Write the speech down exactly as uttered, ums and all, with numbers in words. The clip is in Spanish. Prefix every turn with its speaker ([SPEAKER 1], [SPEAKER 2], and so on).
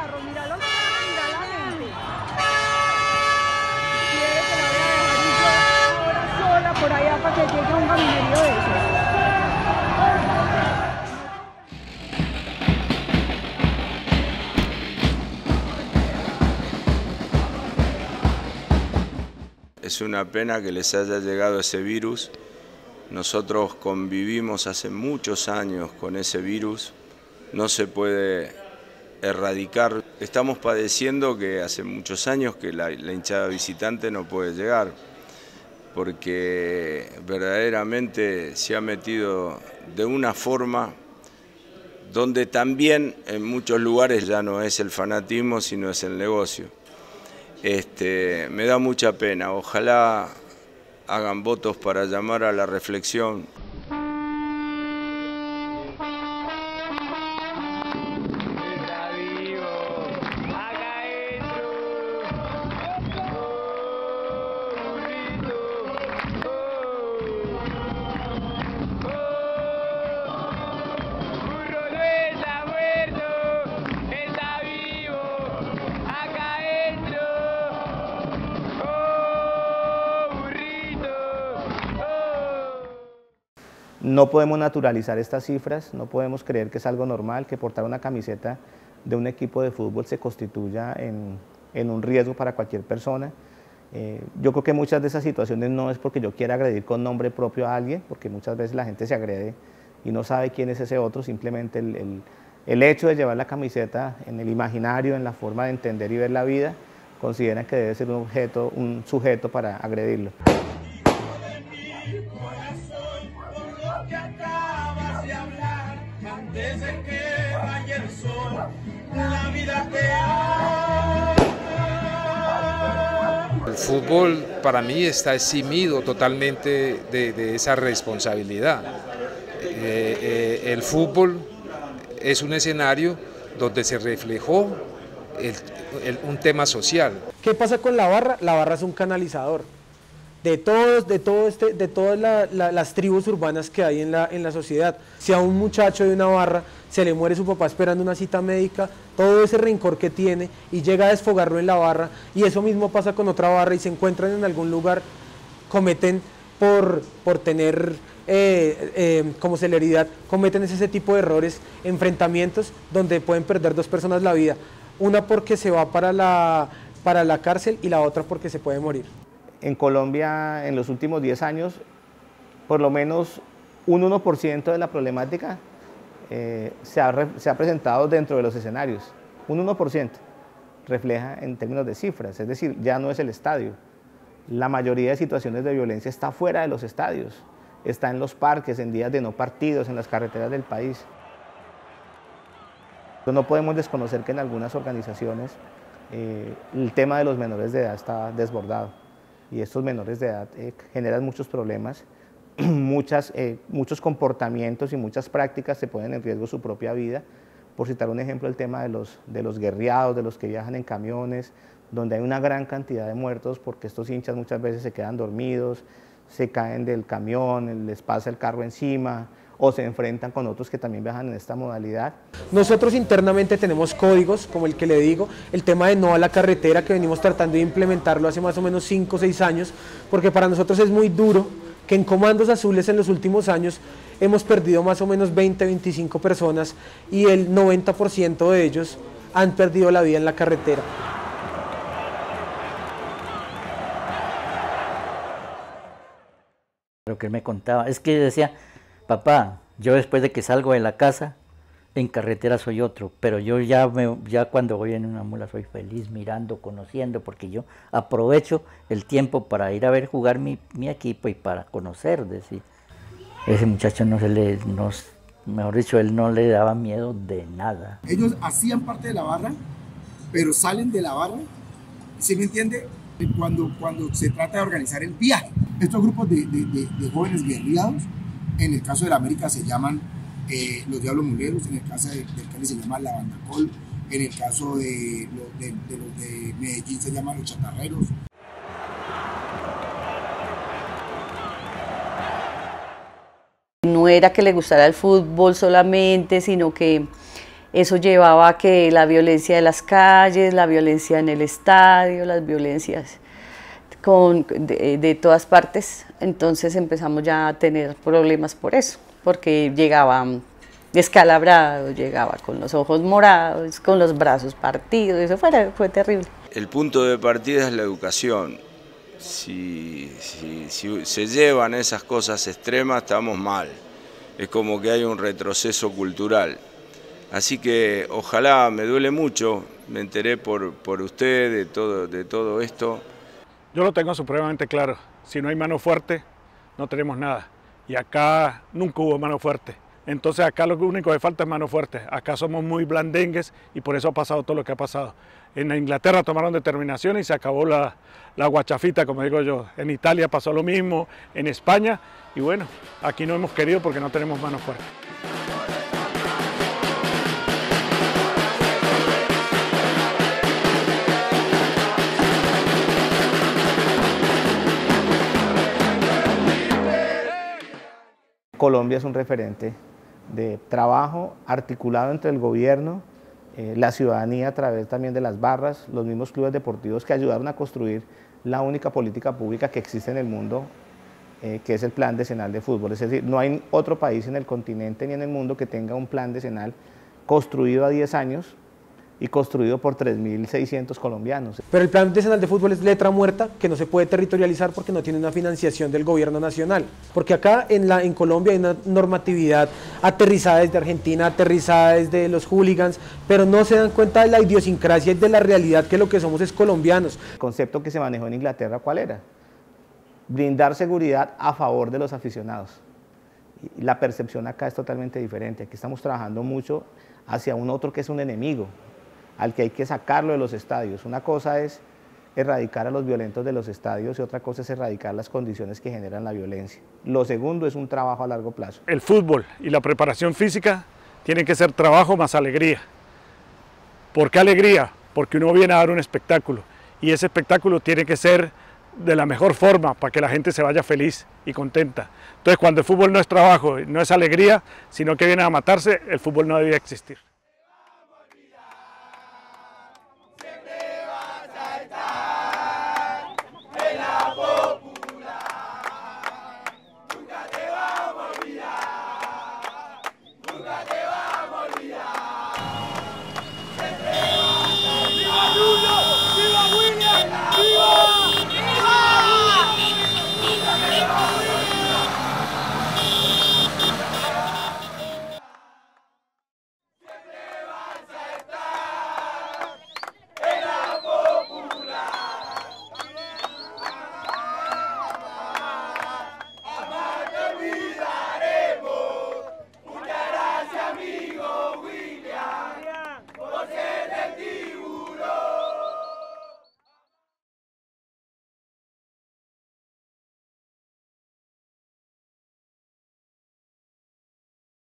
[SPEAKER 1] carro, mira lo que mira la gente. Quiere que la voy a dejar ir yo ahora sola por allá para que llegue un gaminerío de esos.
[SPEAKER 2] Es una pena que les haya llegado ese virus. Nosotros convivimos hace muchos años con ese virus. No se puede erradicar. Estamos padeciendo que hace muchos años que la, la hinchada visitante no puede llegar, porque verdaderamente se ha metido de una forma donde también en muchos lugares ya no es el fanatismo, sino es el negocio. Este, me da mucha pena, ojalá hagan votos para llamar a la reflexión.
[SPEAKER 3] No podemos naturalizar estas cifras, no podemos creer que es algo normal, que portar una camiseta de un equipo de fútbol se constituya en, en un riesgo para cualquier persona. Eh, yo creo que muchas de esas situaciones no es porque yo quiera agredir con nombre propio a alguien, porque muchas veces la gente se agrede y no sabe quién es ese otro, simplemente el, el, el hecho de llevar la camiseta en el imaginario, en la forma de entender y ver la vida, consideran que debe ser un objeto, un sujeto para agredirlo.
[SPEAKER 4] Desde que vaya el sol, la vida te ama.
[SPEAKER 5] El fútbol para mí está eximido totalmente de, de esa responsabilidad. Eh, eh, el fútbol es un escenario donde se reflejó el, el, un tema social.
[SPEAKER 6] ¿Qué pasa con la barra? La barra es un canalizador de todos, de todo este, de todas la, la, las tribus urbanas que hay en la, en la sociedad. Si a un muchacho de una barra se le muere su papá esperando una cita médica, todo ese rencor que tiene y llega a desfogarlo en la barra, y eso mismo pasa con otra barra y se encuentran en algún lugar, cometen por, por tener eh, eh, como celeridad, cometen ese tipo de errores, enfrentamientos donde pueden perder dos personas la vida, una porque se va para la, para la cárcel y la otra porque se puede morir.
[SPEAKER 3] En Colombia, en los últimos diez años, por lo menos un uno por ciento de la problemática eh, se, ha, se ha presentado dentro de los escenarios. Un uno por ciento refleja en términos de cifras, es decir, ya no es el estadio. La mayoría de situaciones de violencia está fuera de los estadios, está en los parques, en días de no partidos, en las carreteras del país. No podemos desconocer que en algunas organizaciones eh, el tema de los menores de edad está desbordado. Y estos menores de edad eh, generan muchos problemas, muchas, eh, muchos comportamientos y muchas prácticas se ponen en riesgo su propia vida. Por citar un ejemplo, el tema de los, de los guerreados, de los que viajan en camiones, donde hay una gran cantidad de muertos porque estos hinchas muchas veces se quedan dormidos, se caen del camión, les pasa el carro encima, o se enfrentan con otros que también viajan en esta modalidad.
[SPEAKER 6] Nosotros internamente tenemos códigos, como el que le digo, el tema de no a la carretera, que venimos tratando de implementarlo hace más o menos cinco o seis años, porque para nosotros es muy duro que en Comandos Azules en los últimos años hemos perdido más o menos veinte, veinticinco personas y el noventa por ciento de ellos han perdido la vida en la carretera.
[SPEAKER 7] Lo que él me contaba es que decía: papá, yo después de que salgo de la casa, en carretera soy otro, pero yo ya, me, ya cuando voy en una mula soy feliz mirando, conociendo, porque yo aprovecho el tiempo para ir a ver jugar mi, mi equipo y para conocer. Decir, ese muchacho no se le, no, mejor dicho, él no le daba miedo de nada.
[SPEAKER 8] Ellos hacían parte de la barra, pero salen de la barra, ¿sí me entiende? Cuando, cuando se trata de organizar el viaje. Estos grupos de, de, de, de jóvenes guerrilleros, en el caso de la América se llaman eh, los Diablos Muleros, en el caso de, del Cali se llama la Banda Col, en el caso de, de, de los de Medellín se llaman los Chatarreros.
[SPEAKER 9] No era que le gustara el fútbol solamente, sino que Eso llevaba a que la violencia de las calles, la violencia en el estadio, las violencias con, de, de todas partes, entonces empezamos ya a tener problemas por eso, porque llegaba descalabrado, llegaba con los ojos morados, con los brazos partidos, eso fue, fue terrible.
[SPEAKER 2] El punto de partida es la educación. Si, si, si se llevan esas cosas extremas, estamos mal. Es como que hay un retroceso cultural. Así que ojalá, me duele mucho, me enteré por, por usted de todo, de todo esto.
[SPEAKER 10] Yo lo tengo supremamente claro, si no hay mano fuerte, no tenemos nada. Y acá nunca hubo mano fuerte. Entonces acá lo único que falta es mano fuerte. Acá somos muy blandengues y por eso ha pasado todo lo que ha pasado. En Inglaterra tomaron determinaciones y se acabó la, la guachafita, como digo yo. En Italia pasó lo mismo, en España. Y bueno, aquí no hemos querido porque no tenemos mano fuerte.
[SPEAKER 3] Colombia es un referente de trabajo articulado entre el gobierno, eh, la ciudadanía a través también de las barras, los mismos clubes deportivos que ayudaron a construir la única política pública que existe en el mundo, eh, que es el plan decenal de fútbol. Es decir, no hay otro país en el continente ni en el mundo que tenga un plan decenal construido a diez años y construido por tres mil seiscientos colombianos.
[SPEAKER 6] Pero el plan decenal de fútbol es letra muerta que no se puede territorializar porque no tiene una financiación del gobierno nacional. Porque acá en, la, en Colombia hay una normatividad aterrizada desde Argentina, aterrizada desde los hooligans, pero no se dan cuenta de la idiosincrasia y de la realidad que lo que somos es colombianos.
[SPEAKER 3] El concepto que se manejó en Inglaterra, ¿cuál era? Brindar seguridad a favor de los aficionados. Y la percepción acá es totalmente diferente. Aquí estamos trabajando mucho hacia un otro que es un enemigo, al que hay que sacarlo de los estadios. Una cosa es erradicar a los violentos de los estadios y otra cosa es erradicar las condiciones que generan la violencia. Lo segundo es un trabajo a largo plazo.
[SPEAKER 10] El fútbol y la preparación física tienen que ser trabajo más alegría. ¿Por qué alegría? Porque uno viene a dar un espectáculo y ese espectáculo tiene que ser de la mejor forma para que la gente se vaya feliz y contenta. Entonces, cuando el fútbol no es trabajo, no es alegría, sino que viene a matarse, el fútbol no debía existir.